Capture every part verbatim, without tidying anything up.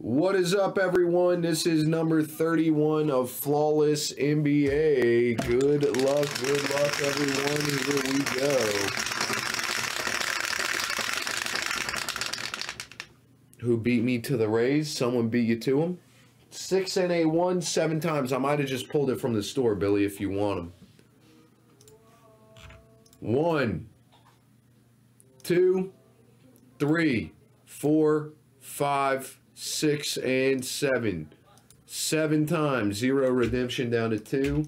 What is up, everyone? This is number thirty-one of Flawless N B A. Good luck, good luck, everyone. Here we go. Who beat me to the Rays? Someone beat you to them? six and a one, seven times. I might have just pulled it from the store, Billy, if you want them. One, two, three, four, five, six, and seven. Seven times. Zero redemption down to two.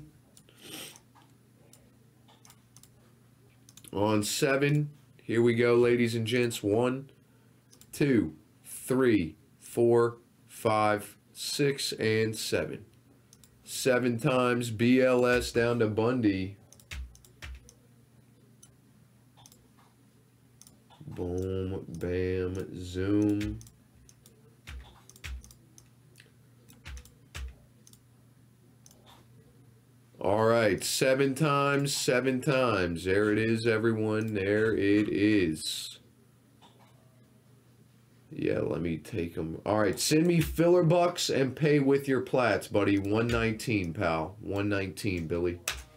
On seven. Here we go, ladies and gents. One, two, three, four, five, six, and seven. Seven times. B L S down to Bundy. Boom, bam, zoom. All right, seven times, seven times. There it is, everyone. There it is. Yeah, let me take them. All right, send me filler bucks and pay with your plats, buddy. one nineteen, pal. one nineteen, Billy.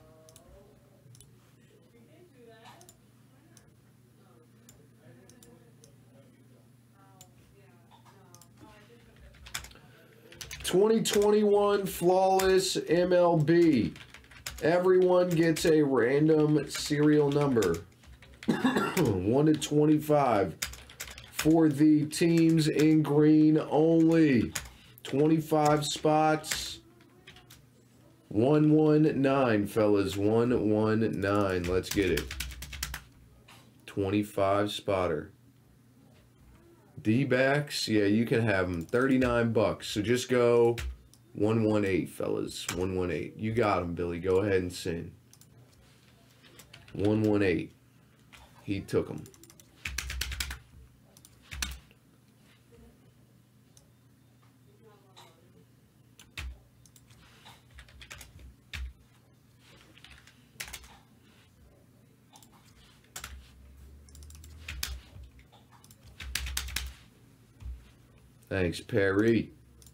twenty twenty-one Flawless M L B. Everyone gets a random serial number. one to twenty-five. For the teams in green only. twenty-five spots. one one nine, fellas. one one nine. Let's get it. twenty-five spotter. D-backs, yeah, you can have them. thirty-nine bucks. So just go one one eight, fellas. one one eight. You got them, Billy. Go ahead and send. one one eight. He took them. Thanks, Perry.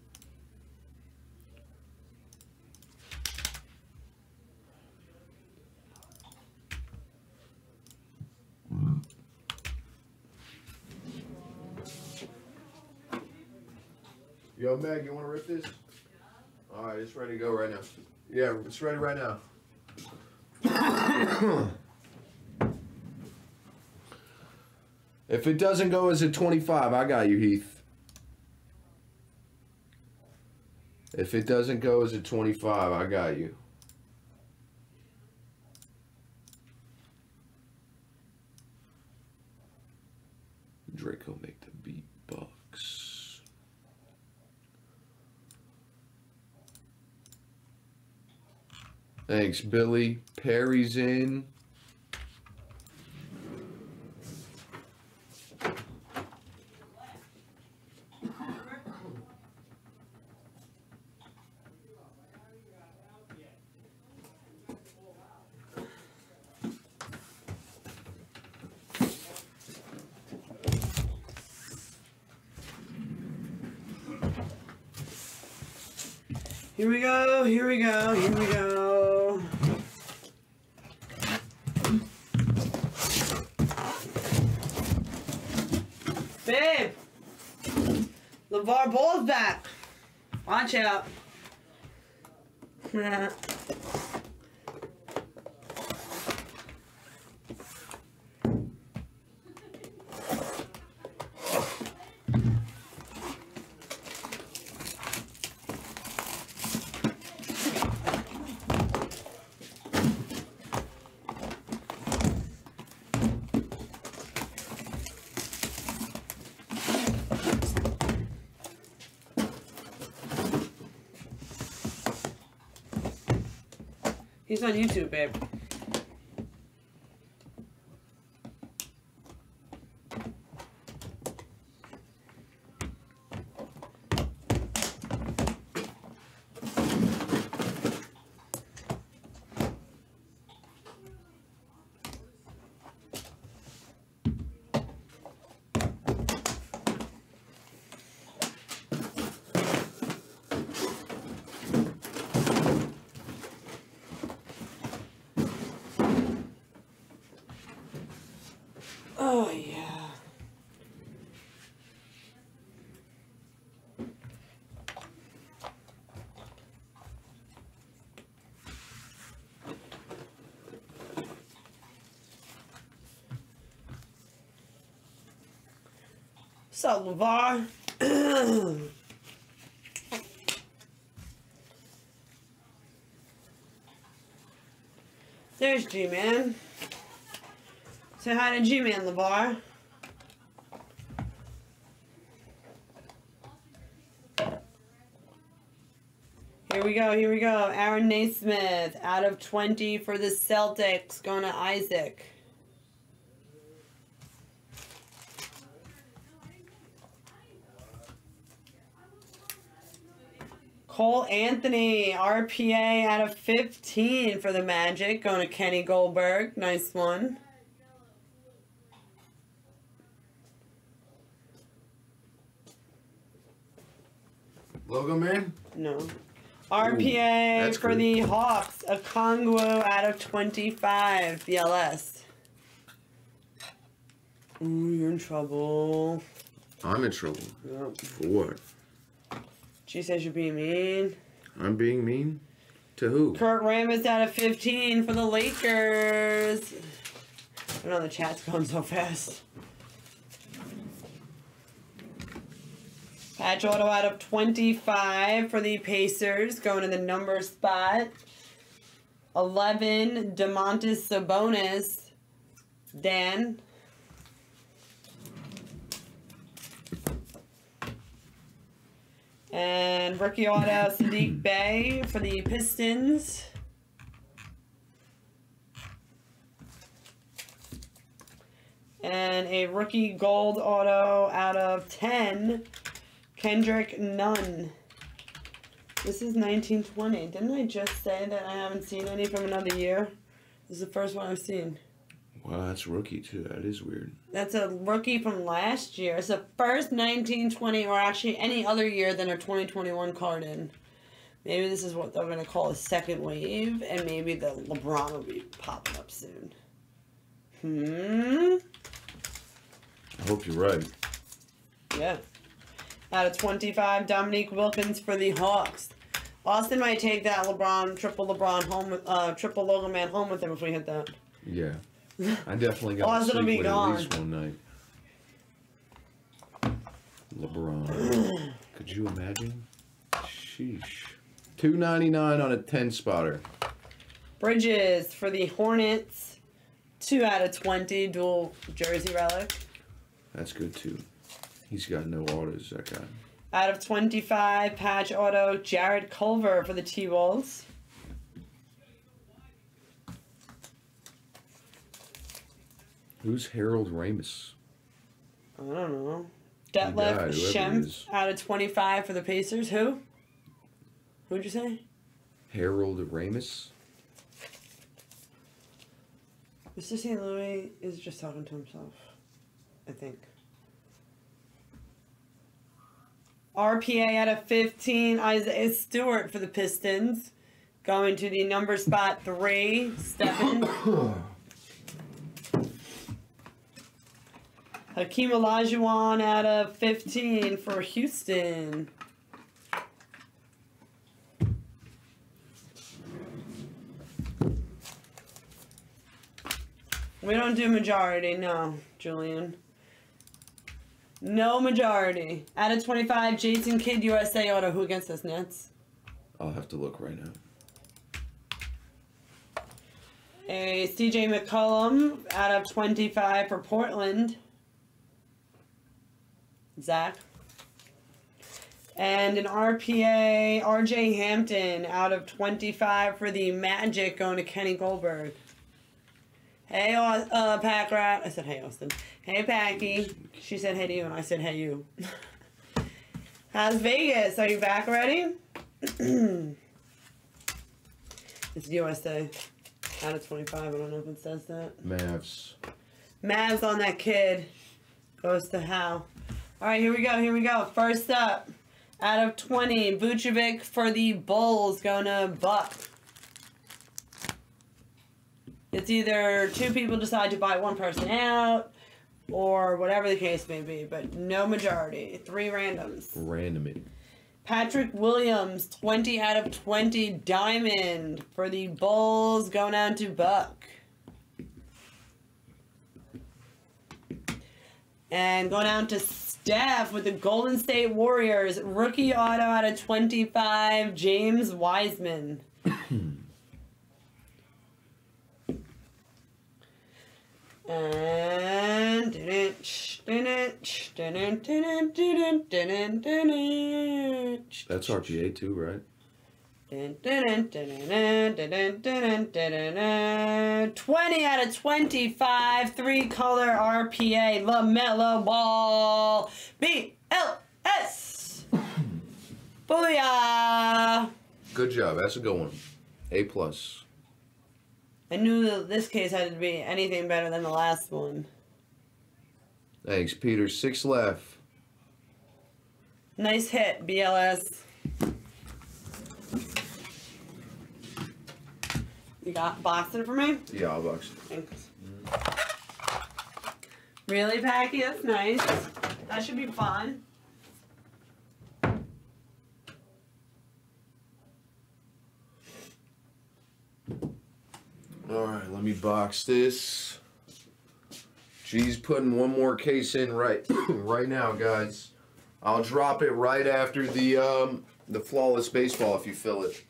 Yo, Meg, you want to rip this? All right, it's ready to go right now. Yeah, it's ready right now. If it doesn't go as a twenty-five, I got you, Heath. If it doesn't go as a twenty-five, I got you. Draco make the beat bucks. Thanks, Billy. Perry's in. Here we go, here we go, here we go. Babe! LeVar Ball's back. Watch out. He's on YouTube, babe. What's up, LeVar? There's G-Man. Say hi to G-Man, LeVar. Here we go, here we go. Aaron Naismith out of twenty for the Celtics, going to Isaac. Cole Anthony, R P A out of fifteen for the Magic, going to Kenny Goldberg. Nice one. Logo man? No. R P A Ooh, for cool. the Hawks, a Congo out of twenty-five, B L S. Ooh, you're in trouble. I'm in trouble. Yep. For what? She says you're being mean. I'm being mean? To who? Kurt Rambis out of fifteen for the Lakers. I know the chat's going so fast. Patch auto out of twenty-five for the Pacers, going to the number spot. eleven, DeMontis Sabonis. Dan. And rookie auto, Sadiq Bey for the Pistons. And a rookie gold auto out of ten, Kendrick Nunn. This is nineteen twenty. Didn't I just say that I haven't seen any from another year? This is the first one I've seen. Wow, that's rookie too. That is weird. That's a rookie from last year. It's the first nineteen twenty, or actually any other year than a twenty twenty-one card in. Maybe this is what they're going to call a second wave, and maybe the LeBron will be popping up soon. Hmm? I hope you're right. Yeah. Out of twenty-five, Dominique Wilkins for the Hawks. Austin might take that LeBron, triple LeBron home with, uh, triple Logo Man home with him if we hit that. Yeah. I definitely got to Austin will sleep be with gone. at least one night. LeBron. Could you imagine? Sheesh. two ninety-nine on a ten spotter. Bridges for the Hornets. two out of twenty, dual jersey relic. That's good too. He's got no autos, that guy. Out of twenty-five, patch auto, Jared Culver for the T-Wolves. Who's Harold Ramis? I don't know. guy, Detlef whoever it Schenf is. out of twenty-five for the Pacers. Who? Who'd you say? Harold Ramis? Mister Saint Louis is just talking to himself, I think. R P A out of fifteen, Isaiah Stewart for the Pistons. Going to the number spot three, Stephen. Hakeem Olajuwon out of fifteen for Houston. We don't do majority, no, Julian. No majority. Out of twenty-five, Jason Kidd, U S A auto. Who against us, Nets? I'll have to look right now. A C J McCollum out of twenty-five for Portland. Zach. And an R P A, R J Hampton out of twenty-five for the Magic, going to Kenny Goldberg. Hey, Aus- uh, Pack Rat. I said, hey, Austin. Hey, Packy. She said, hey to you, and I said, hey, you. How's Vegas? Are you back already? It's U S A. Out of twenty-five. I don't know if it says that. Mavs. Mavs on that kid. Goes to Hal. All right, here we go. Here we go. First up, out of twenty, Vucevic for the Bulls, going to Buck. It's either two people decide to buy one person out, or whatever the case may be, but no majority. Three randoms. Random it. Patrick Williams, twenty out of twenty, Diamond for the Bulls, going down to Buck. And going down to Steph with the Golden State Warriors. Rookie auto out of twenty-five, James Wiseman. And that's R P A too, right? twenty out of twenty-five, three color R P A, LaMelo Ball, B L S. Booyah! Good job. That's a good one. A plus. I knew that this case had to be anything better than the last one. Thanks, Peter. Six left. Nice hit, B L S. You got boxing for me? Yeah, I'll box it. Thanks. Really, Packy? That's nice. That should be fun. Alright, let me box this. G's putting one more case in right right now, guys. I'll drop it right after the um the flawless baseball if you fill it.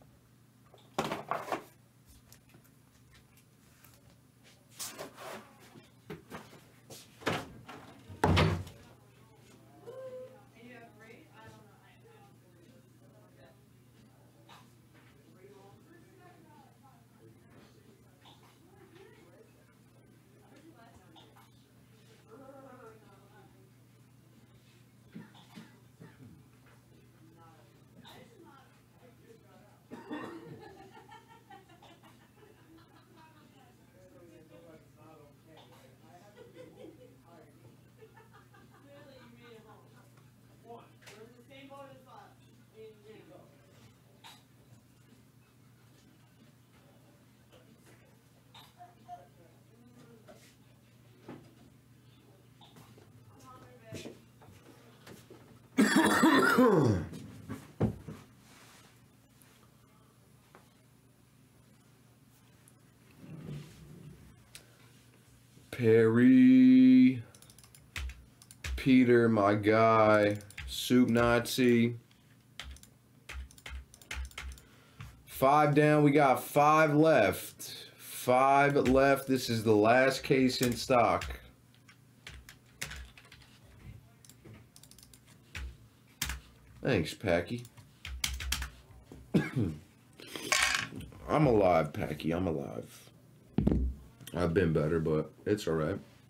Perry, Peter, my guy, Soup Nazi. Five down, we got five left. Five left. This is the last case in stock. Thanks, Packy. I'm alive, Packy. I'm alive. I've been better, but it's alright.